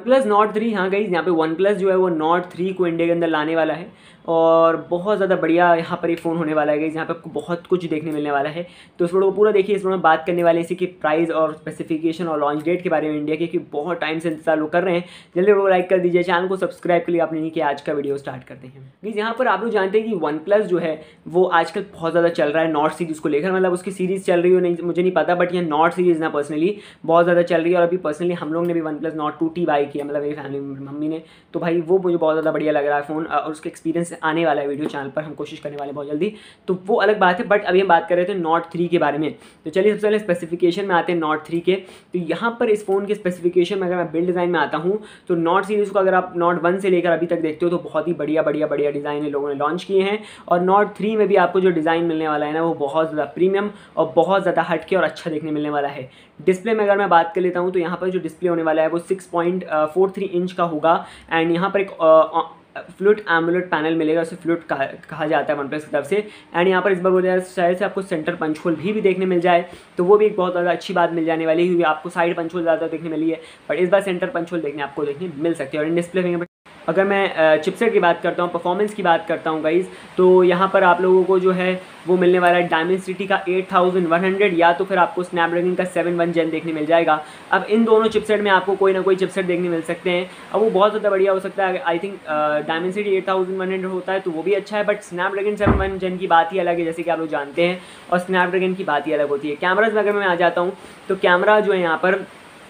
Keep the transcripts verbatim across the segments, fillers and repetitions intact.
Plus nought three, हाँ guys यहाँ पे वन प्लस जो है वो नॉट थ्री को इंडिया के अंदर लाने वाला है और बहुत ज़्यादा बढ़िया यहाँ पर ये फ़ोन होने वाला है गाइस। यहाँ पे आपको बहुत कुछ देखने मिलने वाला है, तो इस वीडियो को पूरा देखिए। इस वीडियो में बात करने वाले इसी की प्राइस और स्पेसिफिकेशन और लॉन्च डेट के बारे में इंडिया के, कि बहुत टाइम से इंतजार लोग कर रहे हैं। जल्दी वीडियो को लाइक कर दीजिए, चैनल को सब्सक्राइब के लिए आपने नहीं किया। आज का वीडियो स्टार्ट करते हैं गाइस। यहाँ पर आप लोग जानते हैं कि वन प्लस जो है वो आजकल बहुत ज़्यादा चल रहा है नॉट सीरीज़ को लेकर, मतलब उसकी सीरीज़ चल रही हो नहीं मुझे नहीं पता, बट ये नॉट सीरीज़ ना पर्सनली बहुत ज़्यादा चल रही है। और अभी पर्सनली हम लोग ने भी वन प्लस नॉट टू टी बाई किया, मतलब मेरी फैमिली मम्मी ने, तो भाई वो मुझे बहुत ज़्यादा बढ़िया लग रहा है फ़ोन और उसका एक्सपीरियंस आने वाला है वीडियो चैनल पर, हम कोशिश करने वाले बहुत जल्दी, तो वो अलग बात है। बट अभी हम बात कर रहे थे नॉट थ्री के बारे में, तो चलिए सबसे पहले स्पेसिफिकेशन में आते हैं नॉट थ्री के। तो यहाँ पर इस फ़ोन के स्पेसिफिकेशन में अगर मैं बिल्ड डिज़ाइन में आता हूँ तो नॉट सीरीज़ को अगर आप नॉट वन से लेकर अभी तक देखते हो तो बहुत ही बढ़िया बढ़िया बढ़िया डिज़ाइन इन लोगों ने लॉन्च किए हैं। और नॉट थ्री में भी आपको जो डिज़ाइन मिलने वाला है ना वो बहुत ज़्यादा प्रीमियम और बहुत ज़्यादा हटके और अच्छा देखने मिलने वाला है। डिस्प्ले में अगर मैं बात कर लेता हूँ तो यहाँ पर जो डिस्प्ले होने वाला है वो six point four three inch का होगा एंड यहाँ पर एक फ्लूट एमुलेट पैनल मिलेगा, उसे फ्लूट कहा, कहा जाता है वन प्लस की तरफ से। एंड यहाँ पर इस बार बोला जाए शायद से आपको सेंटर पंच होल भी, भी देखने मिल जाए, तो वो भी एक बहुत ज़्यादा अच्छी बात मिल जाने वाली है, क्योंकि आपको साइड पंच होल ज़्यादा देखने मिली है, बट इस बार सेंटर पंच होल देखने आपको देखने मिल सकते हैं। और इन डिस्प्ले फिंगरप्रिंट अगर मैं चिपसेट की बात करता हूँ, परफॉर्मेंस की बात करता हूँ गाइस, तो यहाँ पर आप लोगों को जो है वो मिलने वाला है डायमेंसिटी का एट थाउजेंड वन हंड्रेड या तो फिर आपको स्नैपड्रैगन का सेवन वन जेन देखने मिल जाएगा। अब इन दोनों चिपसेट में आपको कोई ना कोई चिपसेट देखने मिल सकते हैं, अब वो बहुत ज़्यादा बढ़िया हो सकता है। I think Dimensity eight thousand one hundred होता है तो वो भी अच्छा है, but Snapdragon seven one gen की बात ही अलग है, जैसे कि आप लोग जानते हैं, और स्नैपड्रैगन की बात ही अलग होती है। कैमराज में अगर मैं आ जाता हूँ तो कैमरा जो है यहाँ पर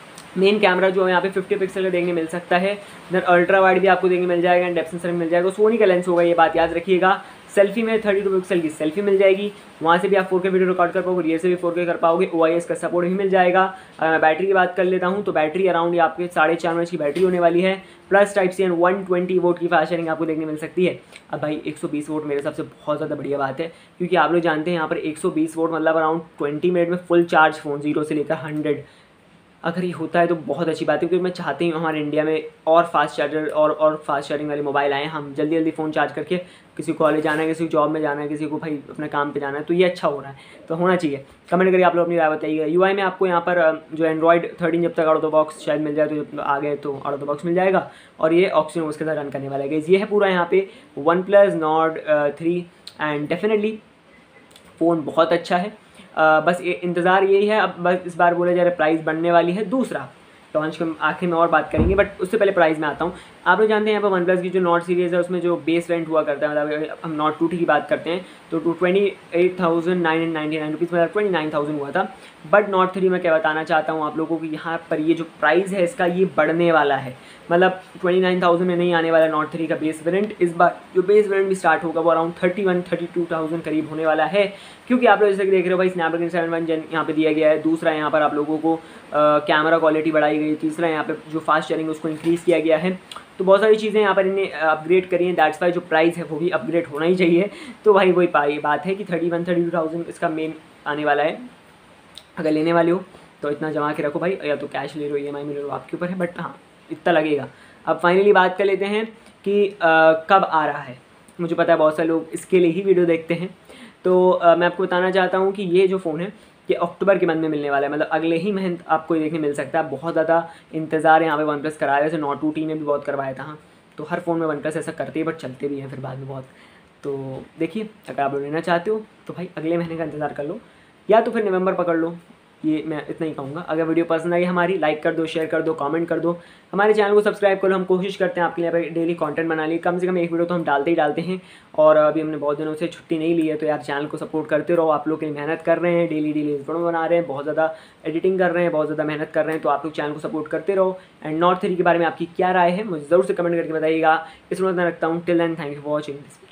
मेन कैमरा जो है यहाँ पे फिफ्टी पिक्सल का देखने मिल सकता है, देन अल्ट्रा वाइड भी आपको देखने मिल जाएगा, डेप्थ सेंसर मिल जाएगा, सोनी का लेंस होगा, ये बात याद रखिएगा। सेल्फी में थर्टी टू पिक्सल की सेल्फी मिल जाएगी, वहाँ से भी आप फोर के वीडियो रिकॉर्ड कर पाओगे, रियर से भी फोर के कर पाओगे, ओ आई एस का सपोर्ट भी मिल जाएगा। अगर मैं बैटरी की बात कर लेता हूँ तो बैटरी अराउंड आपके साढ़े चार मिनट की बैटरी होने वाली है, plus type C and one twenty watt की फास्ट चार्जिंग आपको देखने मिल सकती है। अब भाई एक सौ बीस वोट मेरे हिसाब से बहुत ज़्यादा बढ़िया बात है, क्योंकि आप लोग जानते हैं यहाँ पर एक सौ बीस वोट मतलब अराउंड ट्वेंटी मिनट में फुल चार्ज फोन जीरो से लेकर हंड्रेड अगर ये होता है तो बहुत अच्छी बात है, क्योंकि मैं चाहती हूँ हमारे इंडिया में और फास्ट चार्जर और और फास्ट चार्जिंग वाले मोबाइल आए, हम जल्दी जल्दी फ़ोन चार्ज करके किसी को कॉलेज जाना है, किसी को जॉब में जाना है, किसी को भाई अपने काम पे जाना है, तो ये अच्छा हो रहा है, तो होना चाहिए। कमेंट करके आप लोग अपनी राय बताइएगा। यूआई में आपको यहाँ पर जो एंड्रॉइड थर्टीन जब तक आउट ऑफ द बॉक्स शायद मिल जाए, तो जब आ गए तो आउट ऑफ द बॉक्स मिल जाएगा, और ये ऑक्सीजन उसके साथ रन करने वाला है। ये है पूरा यहाँ पे one plus nought three and definitely phone बहुत अच्छा है। आ, बस ये इंतज़ार यही है। अब बस इस बार बोला जा रहा है प्राइस बढ़ने वाली है, दूसरा लॉन्च के आखिर में और बात करेंगे, बट उससे पहले प्राइस में आता हूँ। आप लोग जानते हैं यहाँ पर वन प्लस की जो नॉट सीरीज़ है उसमें जो बेस वेरिएंट हुआ करता है, मतलब हम नॉट टू टी की बात करते हैं तो two twenty eight thousand nine hundred ninety nine rupees मतलब ट्वेंटी नाइन थाउजेंड हुआ था। बट नॉट थ्री में क्या बताना चाहता हूँ आप लोगों को, यहाँ पर ये जो प्राइस है इसका ये बढ़ने वाला है, मतलब ट्वेंटी नाइन थाउजेंड में नहीं आने वाला नॉट थ्री का बेस वेरिएंट। इस बार जो बेस वेरिएंट भी स्टार्ट होगा वो around thirty one thirty two thousand करीब होने वाला है, क्योंकि आप लोग जैसे कि देख रहे हो भाई स्नैपड्रैगन सेवन वन जेन यहाँ पे दिया गया है। दूसरा यहाँ पर आप लोगों को कैमरा क्वालिटी बढ़ाई गई, तीसरा यहाँ पे जो फास्ट चार्जिंग उसको इंक्रीज़ किया गया है, तो बहुत सारी चीज़ें यहाँ पर इन्हें अपग्रेड करी हैं। दैट्स वाई जो प्राइस है वो भी अपग्रेड होना ही चाहिए। तो भाई वही पाई बात है कि thirty one thirty two thousand इसका मेन आने वाला है। अगर लेने वाले हो तो इतना जमा के रखो भाई, या तो कैश ले लो, ई एम आई में ले लो, आपके ऊपर है, बट हाँ इतना लगेगा। अब फाइनली बात कर लेते हैं कि आ, कब आ रहा है। मुझे पता है बहुत सारे लोग इसके लिए ही वीडियो देखते हैं, तो आ, मैं आपको बताना चाहता हूँ कि ये जो फ़ोन है ये अक्टूबर के मंथ में मिलने वाला है, मतलब अगले ही महीने आपको देखने मिल सकता है। बहुत ज़्यादा इंतज़ार यहाँ पे वन प्लस कराया, वैसे नॉट टू टी में भी बहुत करवाया था, हाँ तो हर फ़ोन में वन प्लस ऐसा करते ही, बट चलते भी हैं फिर बाद में बहुत। तो देखिए अगर आप लोग लेना चाहते हो तो भाई अगले महीने का इंतज़ार कर लो, या तो फिर नवंबर पकड़ लो, ये मैं इतना ही कहूँगा। अगर वीडियो पसंद आई हमारी, लाइक कर दो, शेयर कर दो, कमेंट कर दो, हमारे चैनल को सब्सक्राइब करो। हम कोशिश करते हैं आपके लिए डेली कंटेंट बना लिए, कम से कम एक वीडियो तो हम डालते ही डालते हैं, और अभी हमने बहुत दिनों से छुट्टी नहीं ली है, तो यार चैनल को सपोर्ट करते रहो। आप लोग के लिए मेहनत कर रहे हैं, डेली डेली वीडियो बना रहे हैं, बहुत ज़्यादा एडिटिंग कर रहे हैं, बहुत ज़्यादा मेहनत कर रहे हैं, तो आप लोग चैनल को सपोर्ट करते रहो। एंड नॉट थ्री के बारे में आपकी क्या राय है मुझे ज़रूर से कमेंट करके बताइएगा। इस वक्त मैं रखता हूँ, till then thank you for watching this.